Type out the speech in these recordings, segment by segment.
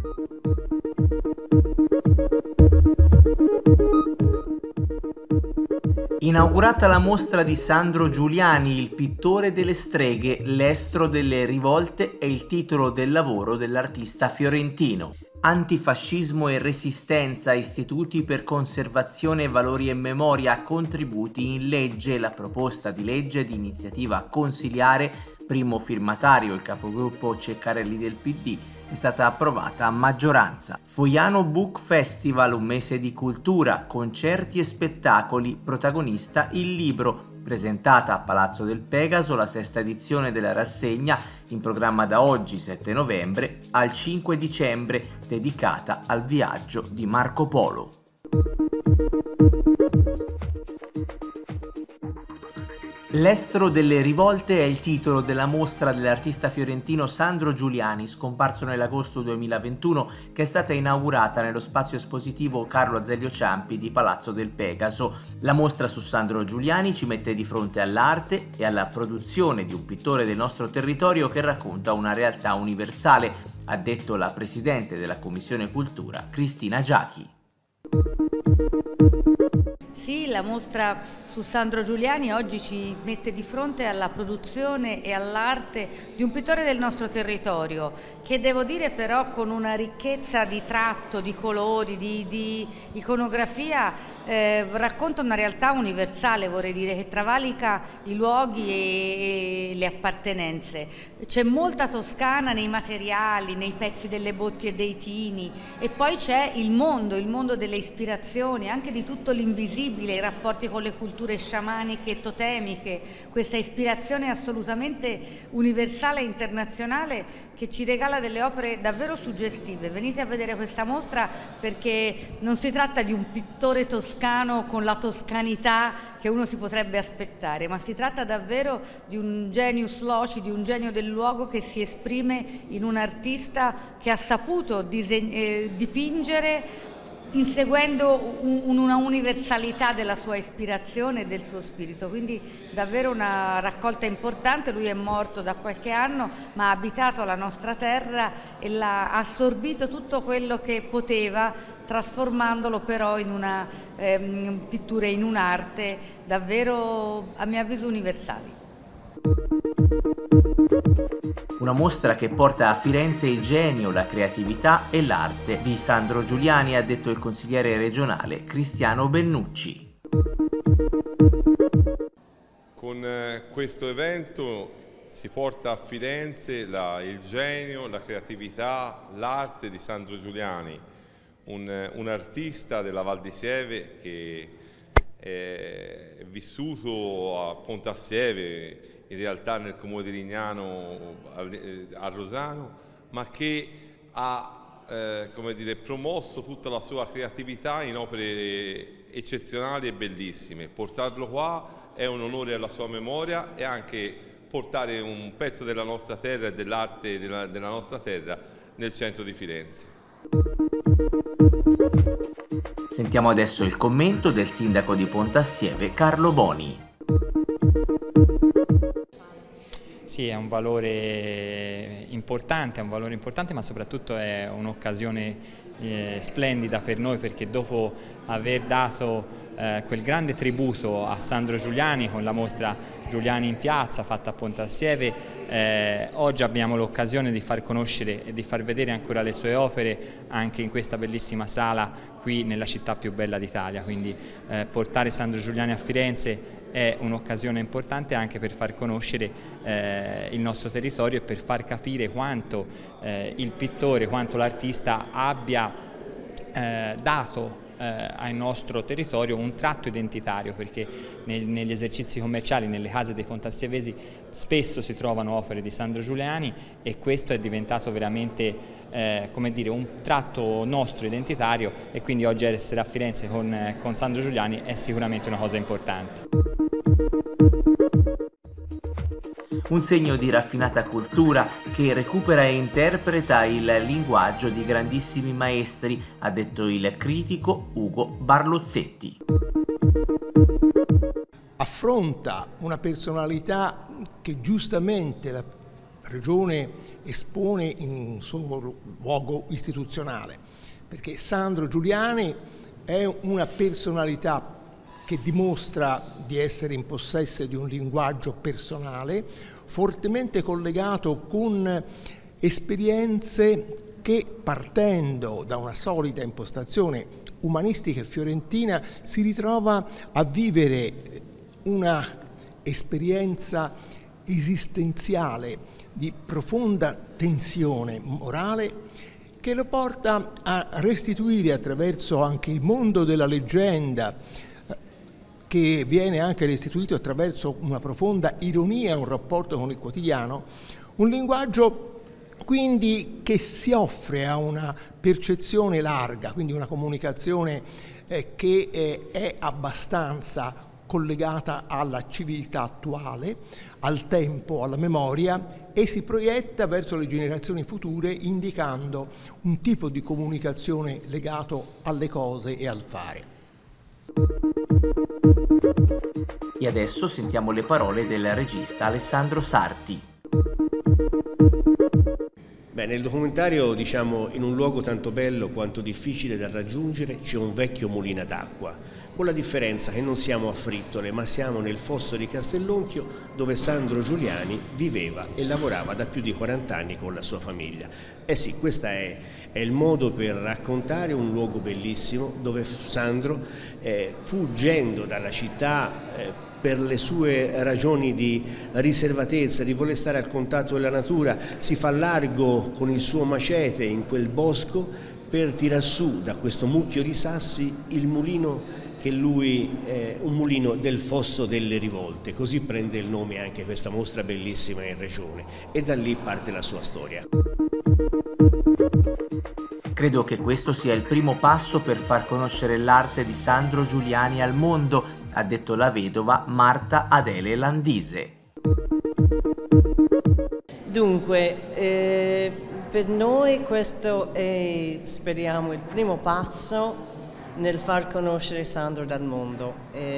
Inaugurata la mostra di Sandro Giuliani, il pittore delle streghe, l'estro delle rivolte è il titolo del lavoro dell'artista fiorentino. Antifascismo e resistenza, istituti per conservazione, valori e memoria, contributi in legge, la proposta di legge di iniziativa consiliare, primo firmatario il capogruppo Ceccarelli del PD, è stata approvata a maggioranza. Foiano Book Festival, un mese di cultura, concerti e spettacoli, protagonista il libro. Presentata a Palazzo del Pegaso la sesta edizione della rassegna, in programma da oggi 7 novembre al 5 dicembre, dedicata al viaggio di Marco Polo. L'estro delle rivolte è il titolo della mostra dell'artista fiorentino Sandro Giuliani, scomparso nell'agosto 2021, che è stata inaugurata nello spazio espositivo Carlo Azeglio Ciampi di Palazzo del Pegaso. La mostra su Sandro Giuliani ci mette di fronte all'arte e alla produzione di un pittore del nostro territorio che racconta una realtà universale, ha detto la presidente della Commissione Cultura, Cristina Giachi. Sì, la mostra su Sandro Giuliani oggi ci mette di fronte alla produzione e all'arte di un pittore del nostro territorio, che devo dire però con una ricchezza di tratto, di colori, di iconografia, racconta una realtà universale, vorrei dire, che travalica i luoghi e le appartenenze. C'è molta Toscana nei materiali, nei pezzi delle botti e dei tini, e poi c'è il mondo delle ispirazioni, anche di tutto l'invisibile, i rapporti con le culture sciamaniche e totemiche, questa ispirazione assolutamente universale e internazionale che ci regala delle opere davvero suggestive. Venite a vedere questa mostra perché non si tratta di un pittore toscano con la toscanità che uno si potrebbe aspettare, ma si tratta davvero di un genius loci, di un genio del luogo che si esprime in un artista che ha saputo dipingere inseguendo una universalità della sua ispirazione e del suo spirito, quindi davvero una raccolta importante. Lui è morto da qualche anno ma ha abitato la nostra terra e ha assorbito tutto quello che poteva, trasformandolo però in una pittura e in un'arte davvero, a mio avviso, universali. Una mostra che porta a Firenze il genio, la creatività e l'arte di Sandro Giuliani, ha detto il consigliere regionale Cristiano Bennucci. Con questo evento si porta a Firenze il genio, la creatività, l'arte di Sandro Giuliani, un artista della Val di Sieve che è vissuto a Pontassieve, in realtà nel comune di Lignano a Rosano, ma che ha promosso tutta la sua creatività in opere eccezionali e bellissime. Portarlo qua è un onore alla sua memoria e anche portare un pezzo della nostra terra e dell'arte della nostra terra nel centro di Firenze. Sentiamo adesso il commento del sindaco di Pontassieve, Carlo Boni. Sì, è un valore importante, ma soprattutto è un'occasione splendida per noi, perché dopo aver dato quel grande tributo a Sandro Giuliani con la mostra Giuliani in piazza fatta a Pontassieve, oggi abbiamo l'occasione di far conoscere e di far vedere ancora le sue opere anche in questa bellissima sala qui nella città più bella d'Italia. Quindi portare Sandro Giuliani a Firenze è un'occasione importante anche per far conoscere il nostro territorio e per far capire quanto il pittore, quanto l'artista abbia dato al nostro territorio un tratto identitario, perché negli esercizi commerciali, nelle case dei pontassievesi spesso si trovano opere di Sandro Giuliani, e questo è diventato veramente come dire, un tratto nostro identitario, e quindi oggi essere a Firenze con Sandro Giuliani è sicuramente una cosa importante. Un segno di raffinata cultura che recupera e interpreta il linguaggio di grandissimi maestri, ha detto il critico Ugo Barlozzetti. Affronta una personalità che giustamente regione espone in un suo luogo istituzionale, perché Sandro Giuliani è una personalità che dimostra di essere in possesso di un linguaggio personale fortemente collegato con esperienze che, partendo da una solida impostazione umanistica e fiorentina, si ritrova a vivere una esperienza esistenziale di profonda tensione morale che lo porta a restituire, attraverso anche il mondo della leggenda, che viene anche restituito attraverso una profonda ironia, un rapporto con il quotidiano, un linguaggio quindi che si offre a una percezione larga, quindi una comunicazione che è abbastanza collegata alla civiltà attuale, al tempo, alla memoria, e si proietta verso le generazioni future indicando un tipo di comunicazione legato alle cose e al fare. E adesso sentiamo le parole del regista Alessandro Sarti. Beh, nel documentario, in un luogo tanto bello quanto difficile da raggiungere c'è un vecchio mulino d'acqua, con la differenza che non siamo a Frittole, ma siamo nel fosso di Castellonchio, dove Sandro Giuliani viveva e lavorava da più di 40 anni con la sua famiglia. Eh sì, questo è il modo per raccontare un luogo bellissimo dove Sandro, fuggendo dalla città, per le sue ragioni di riservatezza, di voler stare al contatto della natura, si fa largo con il suo macete in quel bosco per tirar su da questo mucchio di sassi il mulino che lui è un mulino del Fosso delle Rivolte, così prende il nome anche questa mostra bellissima in regione, e da lì parte la sua storia. Credo che questo sia il primo passo per far conoscere l'arte di Sandro Giuliani al mondo, ha detto la vedova Marta Adele Landise. Dunque, per noi questo è, speriamo, il primo passo nel far conoscere Sandro dal mondo.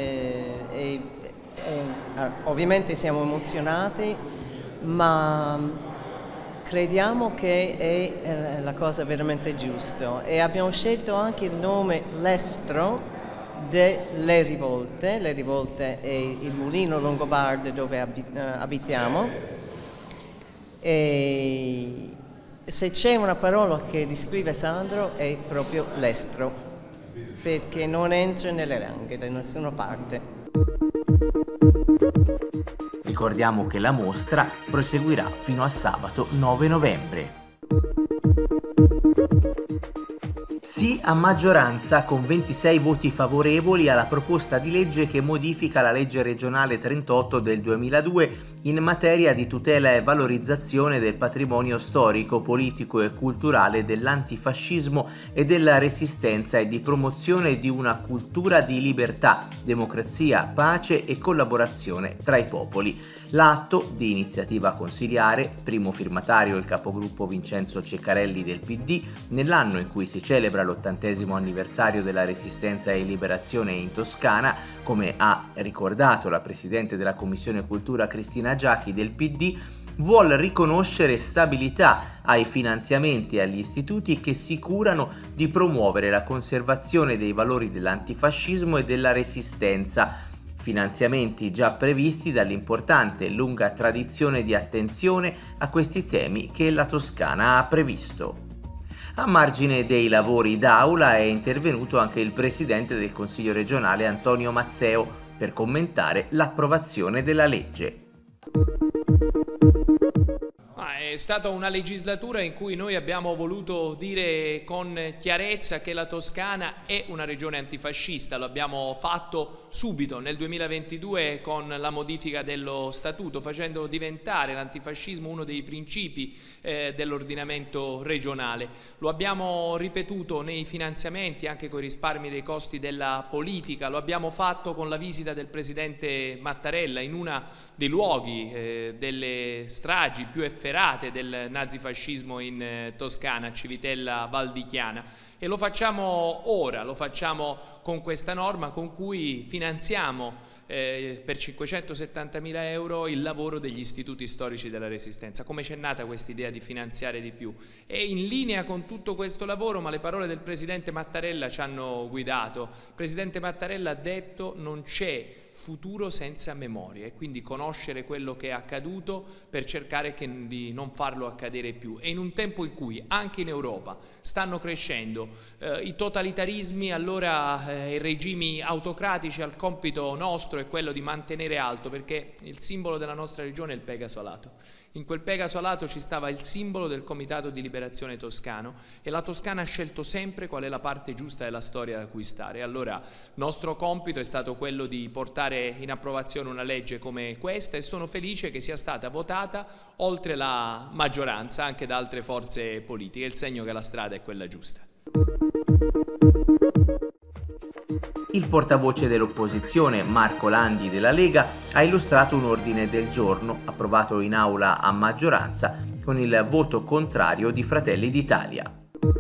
Ovviamente siamo emozionati, ma crediamo che è la cosa veramente giusta, e abbiamo scelto anche il nome Lestro delle Rivolte. Le Rivolte è il mulino longobardo dove abitiamo, e se c'è una parola che descrive Sandro è proprio Lestro, perché non entra nelle ranghe da nessuna parte. Ricordiamo che la mostra proseguirà fino a sabato 9 novembre. Sì a maggioranza, con 26 voti favorevoli alla proposta di legge che modifica la legge regionale 38 del 2002 in materia di tutela e valorizzazione del patrimonio storico, politico e culturale dell'antifascismo e della resistenza, e di promozione di una cultura di libertà, democrazia, pace e collaborazione tra i popoli. L'atto, di iniziativa consiliare, primo firmatario il capogruppo Vincenzo Ceccarelli del PD, nell'anno in cui si celebra l'80° anniversario della Resistenza e Liberazione in Toscana, come ha ricordato la Presidente della Commissione Cultura Cristina Giachi del PD, vuol riconoscere stabilità ai finanziamenti e agli istituti che si curano di promuovere la conservazione dei valori dell'antifascismo e della resistenza, finanziamenti già previsti dall'importante e lunga tradizione di attenzione a questi temi che la Toscana ha previsto. A margine dei lavori d'aula è intervenuto anche il presidente del Consiglio regionale Antonio Mazzeo per commentare l'approvazione della legge. È stata una legislatura in cui noi abbiamo voluto dire con chiarezza che la Toscana è una regione antifascista. Lo abbiamo fatto subito nel 2022 con la modifica dello statuto, facendo diventare l'antifascismo uno dei principi dell'ordinamento regionale. Lo abbiamo ripetuto nei finanziamenti, anche con i risparmi dei costi della politica. Lo abbiamo fatto con la visita del presidente Mattarella in uno dei luoghi delle stragi più efferate del nazifascismo in Toscana, Civitella Valdichiana, e lo facciamo ora, lo facciamo con questa norma con cui finanziamo per 570.000 euro il lavoro degli istituti storici della Resistenza. Come c'è nata questa idea di finanziare di più? E in linea con tutto questo lavoro, ma le parole del Presidente Mattarella ci hanno guidato. Il Presidente Mattarella ha detto: non c'è futuro senza memoria, e quindi conoscere quello che è accaduto per cercare di non farlo accadere più. E in un tempo in cui anche in Europa stanno crescendo i totalitarismi, allora i regimi autocratici, al compito nostro è quello di mantenere alto, perché il simbolo della nostra regione è il Pegaso alato. In quel Pegaso alato ci stava il simbolo del Comitato di Liberazione Toscano, e la Toscana ha scelto sempre qual è la parte giusta della storia da cui stare. Allora nostro compito è stato quello di portare in approvazione una legge come questa, e sono felice che sia stata votata oltre la maggioranza anche da altre forze politiche, il segno che la strada è quella giusta. Il portavoce dell'opposizione, Marco Landi della Lega, ha illustrato un ordine del giorno approvato in aula a maggioranza con il voto contrario di Fratelli d'Italia.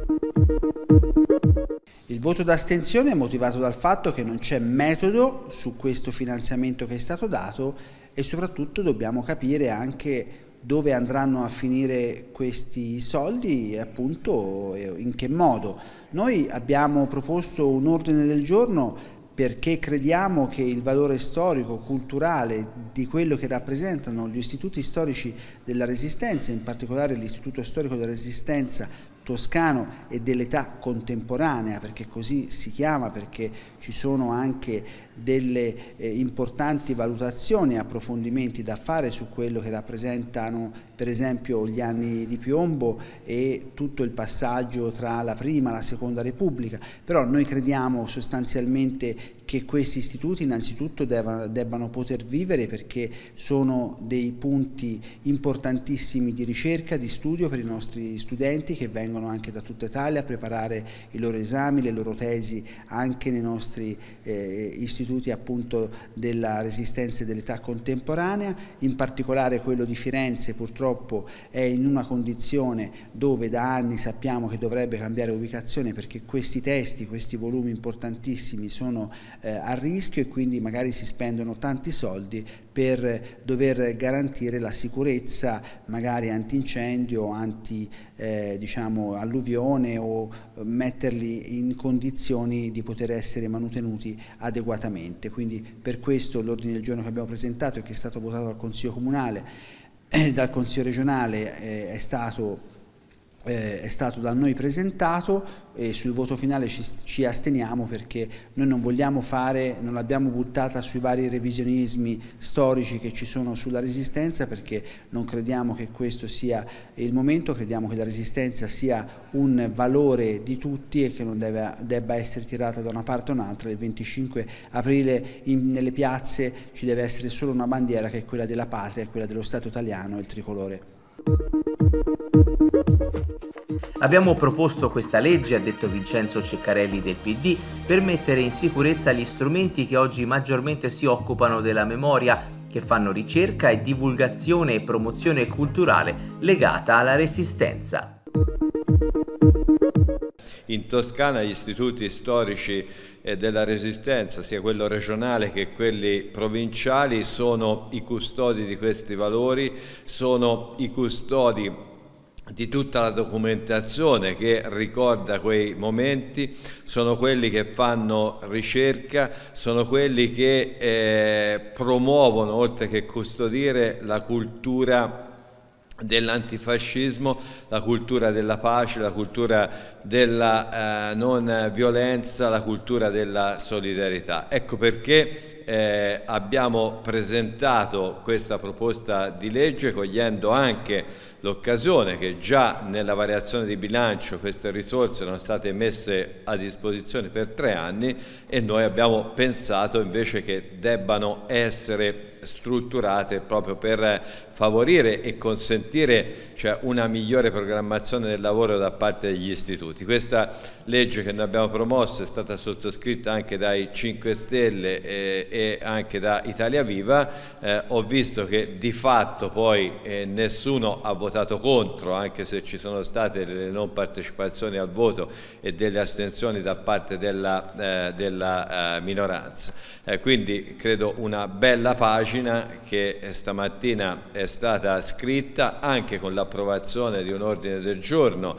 Il voto d'astensione è motivato dal fatto che non c'è metodo su questo finanziamento che è stato dato, e soprattutto dobbiamo capire anche dove andranno a finire questi soldi e appunto in che modo. Noi abbiamo proposto un ordine del giorno perché crediamo che il valore storico, culturale di quello che rappresentano gli istituti storici della Resistenza, in particolare l'Istituto Storico della Resistenza toscano e dell'età contemporanea, perché così si chiama, perché ci sono anche delle importanti valutazioni e approfondimenti da fare su quello che rappresentano per esempio gli anni di piombo e tutto il passaggio tra la prima e la seconda Repubblica. Però noi crediamo sostanzialmente che questi istituti innanzitutto debbano poter vivere, perché sono dei punti importantissimi di ricerca, di studio per i nostri studenti che vengono anche da tutta Italia a preparare i loro esami, le loro tesi anche nei nostri istituti appunto della Resistenza e dell'età contemporanea. In particolare quello di Firenze purtroppo è in una condizione dove da anni sappiamo che dovrebbe cambiare ubicazione, perché questi testi, questi volumi importantissimi sono a rischio, e quindi magari si spendono tanti soldi per dover garantire la sicurezza magari antincendio, diciamo alluvione, o metterli in condizioni di poter essere manutenuti adeguatamente. Quindi per questo l'ordine del giorno che abbiamo presentato e che è stato votato dal Consiglio Comunale e dal Consiglio Regionale è stato da noi presentato, e sul voto finale ci asteniamo, perché noi non vogliamo non l'abbiamo buttata sui vari revisionismi storici che ci sono sulla Resistenza, perché non crediamo che questo sia il momento. Crediamo che la Resistenza sia un valore di tutti e che non debba essere tirata da una parte o un'altra. Il 25 aprile nelle piazze ci deve essere solo una bandiera, che è quella della patria, quella dello Stato italiano, il tricolore. Abbiamo proposto questa legge, ha detto Vincenzo Ceccarelli del PD, per mettere in sicurezza gli strumenti che oggi maggiormente si occupano della memoria, che fanno ricerca e divulgazione e promozione culturale legata alla Resistenza. In Toscana gli istituti storici della Resistenza, sia quello regionale che quelli provinciali, sono i custodi di questi valori, sono i custodi di tutta la documentazione che ricorda quei momenti, sono quelli che fanno ricerca, sono quelli che promuovono, oltre che custodire, la cultura dell'antifascismo, la cultura della pace, la cultura della non violenza, la cultura della solidarietà. Ecco perché abbiamo presentato questa proposta di legge, cogliendo anche l'occasione che già nella variazione di bilancio queste risorse erano state messe a disposizione per 3 anni, e noi abbiamo pensato invece che debbano essere strutturate proprio per favorire e consentire una migliore programmazione del lavoro da parte degli istituti. Questa legge che noi abbiamo promosso è stata sottoscritta anche dai 5 Stelle e anche da Italia Viva. Ho visto che di fatto poi nessuno ha votato contro, anche se ci sono state delle non partecipazioni al voto e delle astensioni da parte della minoranza. Quindi credo una bella pagina che stamattina è stata scritta anche con l'approvazione di un ordine del giorno.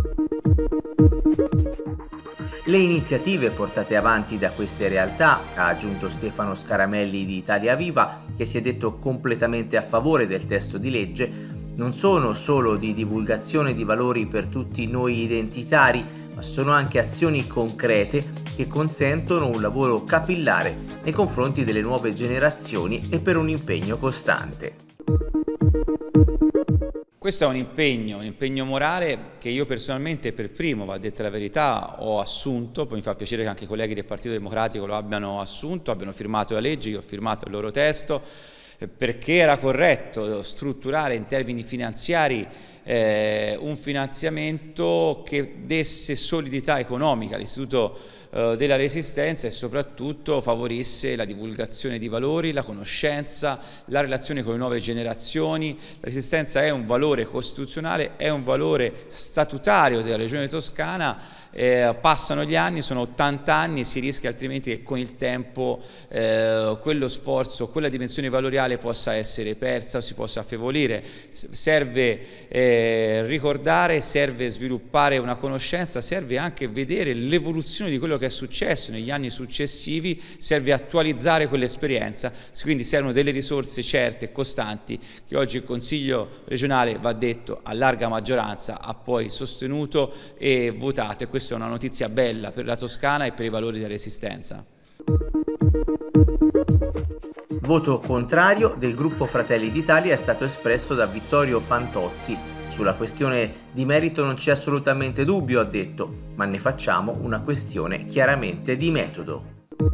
Le iniziative portate avanti da queste realtà, ha aggiunto Stefano Scaramelli di Italia Viva, che si è detto completamente a favore del testo di legge, non sono solo di divulgazione di valori per tutti noi identitari, ma sono anche azioni concrete che consentono un lavoro capillare nei confronti delle nuove generazioni e per un impegno costante. Questo è un impegno morale che io personalmente per primo, va detta la verità, ho assunto. Poi mi fa piacere che anche i colleghi del Partito Democratico lo abbiano assunto, abbiano firmato la legge, io ho firmato il loro testo, perché era corretto strutturare in termini finanziari un finanziamento che desse solidità economica all'Istituto della Resistenza e soprattutto favorisse la divulgazione di valori, la conoscenza, la relazione con le nuove generazioni. La Resistenza è un valore costituzionale, è un valore statutario della Regione Toscana. Passano gli anni, sono 80 anni e si rischia altrimenti che con il tempo quello sforzo, quella dimensione valoriale possa essere persa o si possa affievolire. Serve ricordare, serve sviluppare una conoscenza, serve anche vedere l'evoluzione di quello che è successo negli anni successivi, serve attualizzare quell'esperienza, quindi servono delle risorse certe e costanti che oggi il Consiglio regionale, va detto, a larga maggioranza ha poi sostenuto e votato, e questa è una notizia bella per la Toscana e per i valori della Resistenza. Voto contrario del gruppo Fratelli d'Italia è stato espresso da Vittorio Fantozzi. Sulla questione di merito non c'è assolutamente dubbio, ha detto, ma ne facciamo una questione chiaramente di metodo.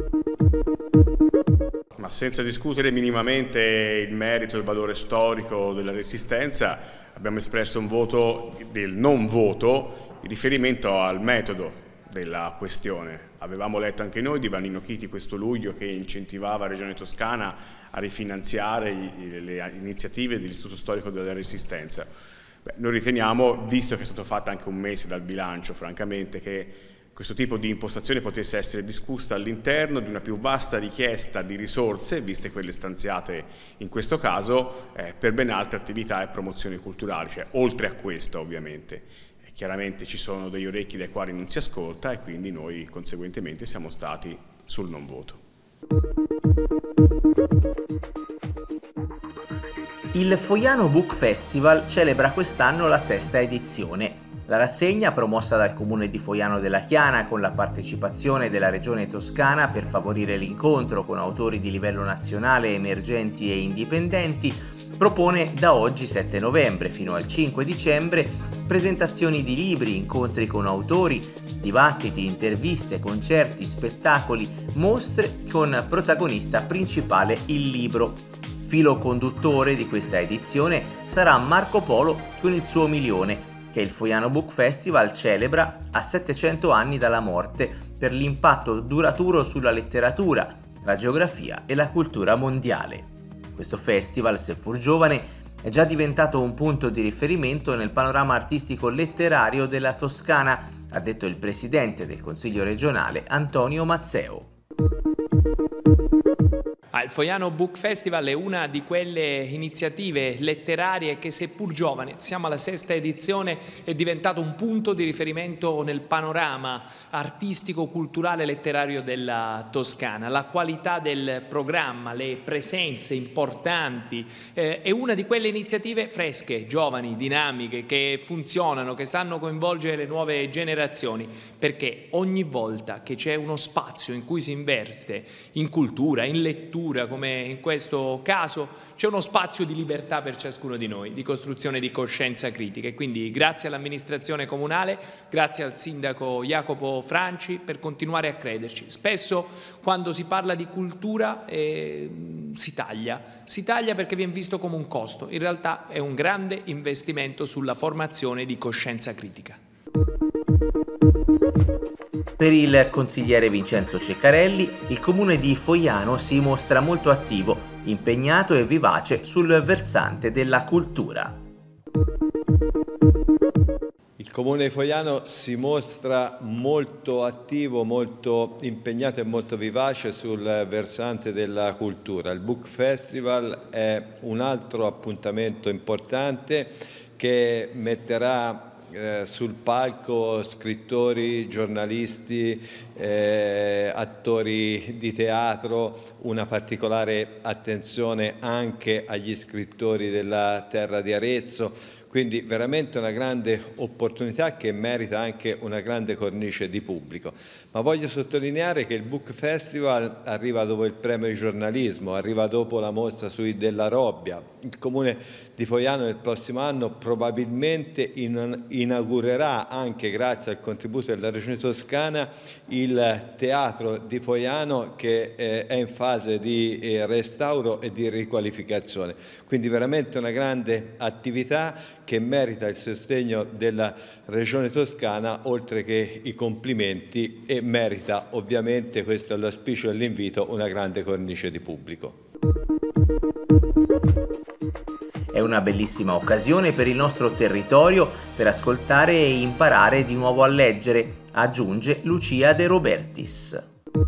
Ma senza discutere minimamente il merito e il valore storico della Resistenza, abbiamo espresso un voto del non voto in riferimento al metodo della questione. Avevamo letto anche noi di Vannino Chiti questo luglio che incentivava la Regione Toscana a rifinanziare le iniziative dell'Istituto Storico della Resistenza. Noi riteniamo, visto che è stato fatto anche un mese dal bilancio, francamente, che questo tipo di impostazione potesse essere discussa all'interno di una più vasta richiesta di risorse, viste quelle stanziate in questo caso, per ben altre attività e promozioni culturali, cioè oltre a questo ovviamente. Chiaramente ci sono degli orecchi dai quali non si ascolta e quindi noi conseguentemente siamo stati sul non voto. Il Foiano Book Festival celebra quest'anno la 6ª edizione. La rassegna, promossa dal Comune di Foiano della Chiana con la partecipazione della Regione Toscana per favorire l'incontro con autori di livello nazionale emergenti e indipendenti, propone da oggi 7 novembre fino al 5 dicembre presentazioni di libri, incontri con autori, dibattiti, interviste, concerti, spettacoli, mostre con protagonista principale il libro. Filo conduttore di questa edizione sarà Marco Polo con il suo Milione, che il Foiano Book Festival celebra a 700 anni dalla morte per l'impatto duraturo sulla letteratura, la geografia e la cultura mondiale. Questo festival, seppur giovane, è già diventato un punto di riferimento nel panorama artistico letterario della Toscana, ha detto il presidente del Consiglio regionale Antonio Mazzeo. Il Foiano Book Festival è una di quelle iniziative letterarie che, seppur giovane, siamo alla 6ª edizione, è diventato un punto di riferimento nel panorama artistico, culturale e letterario della Toscana. La qualità del programma, le presenze importanti, è una di quelle iniziative fresche, giovani, dinamiche, che funzionano, che sanno coinvolgere le nuove generazioni, perché ogni volta che c'è uno spazio in cui si investe in cultura, in lettura, come in questo caso, c'è uno spazio di libertà per ciascuno di noi, di costruzione di coscienza critica, e quindi grazie all'amministrazione comunale, grazie al sindaco Jacopo Franci per continuare a crederci. Spesso quando si parla di cultura si taglia perché viene visto come un costo, in realtà è un grande investimento sulla formazione di coscienza critica. Per il consigliere Vincenzo Ceccarelli, il comune di Fogliano si mostra molto attivo, impegnato e vivace sul versante della cultura. Il comune di Fogliano si mostra molto attivo, molto impegnato e molto vivace sul versante della cultura. Il Book Festival è un altro appuntamento importante che metterà sul palco scrittori, giornalisti, attori di teatro, una particolare attenzione anche agli scrittori della terra di Arezzo, quindi veramente una grande opportunità che merita anche una grande cornice di pubblico. Ma voglio sottolineare che il Book Festival arriva dopo il premio di giornalismo, arriva dopo la mostra sui Della Robbia. Il Comune di Fogliano nel prossimo anno probabilmente inaugurerà, anche grazie al contributo della Regione Toscana, il Teatro di Fogliano che è in fase di restauro e di riqualificazione. Quindi veramente una grande attività che merita il sostegno della Regione Toscana, oltre che i complimenti, e merita ovviamente, questo è l'auspicio e l'invito, una grande cornice di pubblico. È una bellissima occasione per il nostro territorio per ascoltare e imparare di nuovo a leggere, aggiunge Lucia De Robertis.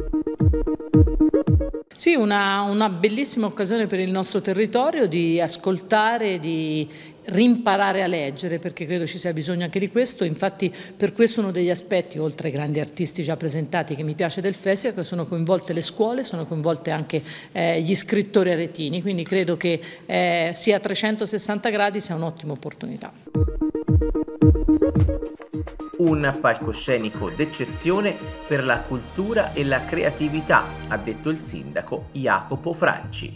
Sì, una bellissima occasione per il nostro territorio di ascoltare, di rimparare a leggere, perché credo ci sia bisogno anche di questo. Infatti per questo uno degli aspetti, oltre ai grandi artisti già presentati, che mi piace del festival, che sono coinvolte le scuole, sono coinvolte anche gli scrittori aretini, quindi credo che sia a 360 gradi sia un'ottima opportunità. Un palcoscenico d'eccezione per la cultura e la creatività, ha detto il sindaco Jacopo Franci.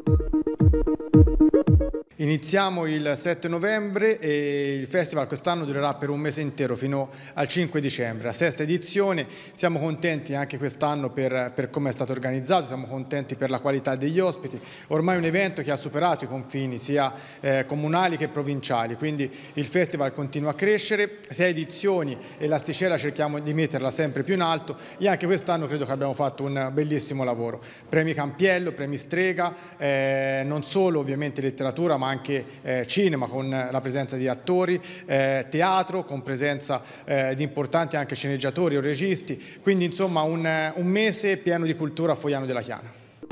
Iniziamo il 7 novembre e il festival quest'anno durerà per un mese intero fino al 5 dicembre, la sesta edizione. Siamo contenti anche quest'anno per come è stato organizzato, siamo contenti per la qualità degli ospiti. Ormai è un evento che ha superato i confini sia comunali che provinciali, quindi il festival continua a crescere, 6 edizioni e l'asticella cerchiamo di metterla sempre più in alto e anche quest'anno credo che abbiamo fatto un bellissimo lavoro. Premi Campiello, premi Strega, non solo ovviamente letteratura ma anche cinema con la presenza di attori, teatro con presenza di importanti anche sceneggiatori o registi, quindi insomma un mese pieno di cultura a Fogliano della Chiana.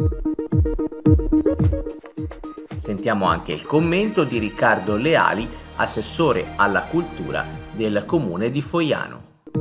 Sentiamo anche il commento di Riccardo Leali, assessore alla cultura del comune di Fogliano.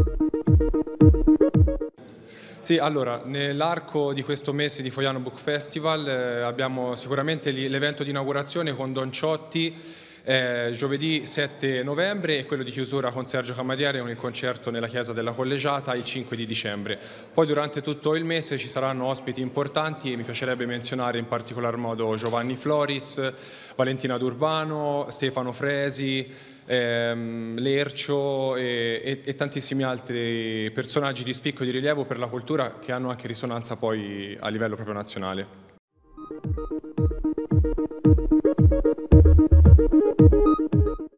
Sì, allora, nell'arco di questo mese di Fogliano Book Festival abbiamo sicuramente l'evento di inaugurazione con Don Ciotti giovedì 7 novembre e quello di chiusura con Sergio Camariere con il concerto nella chiesa della Collegiata il 5 di dicembre. Poi durante tutto il mese ci saranno ospiti importanti e mi piacerebbe menzionare in particolar modo Giovanni Floris, Valentina D'Urbano, Stefano Fresi, Lercio e tantissimi altri personaggi di spicco e di rilievo per la cultura che hanno anche risonanza poi a livello proprio nazionale.